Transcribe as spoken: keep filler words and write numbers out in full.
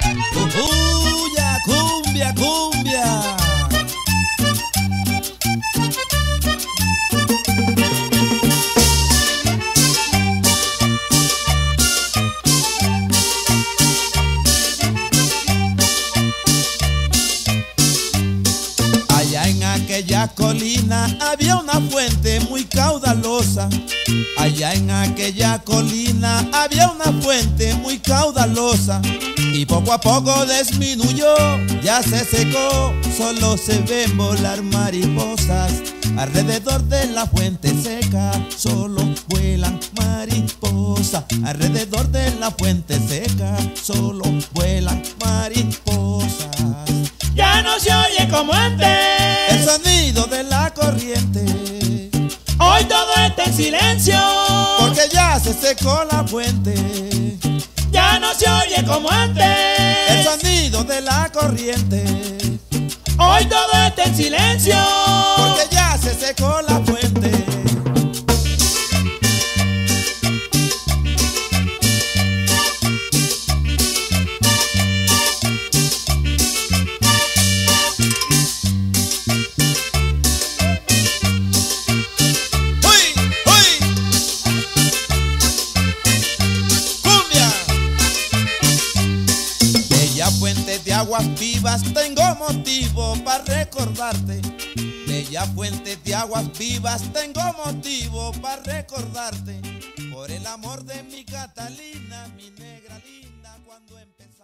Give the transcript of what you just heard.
Cumbia, cumbia, cumbia. Allá en aquella colina había una fuente muy caudalosa. Allá en aquella colina había una fuente muy caudalosa. Y poco a poco disminuyó, ya se secó, solo se ven volar mariposas. Alrededor de la fuente seca, solo vuelan mariposas. Alrededor de la fuente seca, solo vuelan mariposas. Ya no se oye como antes el sonido de la corriente. Hoy todo está en silencio, porque ya se secó la fuente. Ya no se oye como antes el sonido de la corriente. Hoy todo está en silencio, porque ya se secó la fuente. Fuente de aguas vivas, tengo motivo para recordarte. Bella fuente de aguas vivas, tengo motivo para recordarte. Por el amor de mi Catalina, mi negra linda, cuando empecé.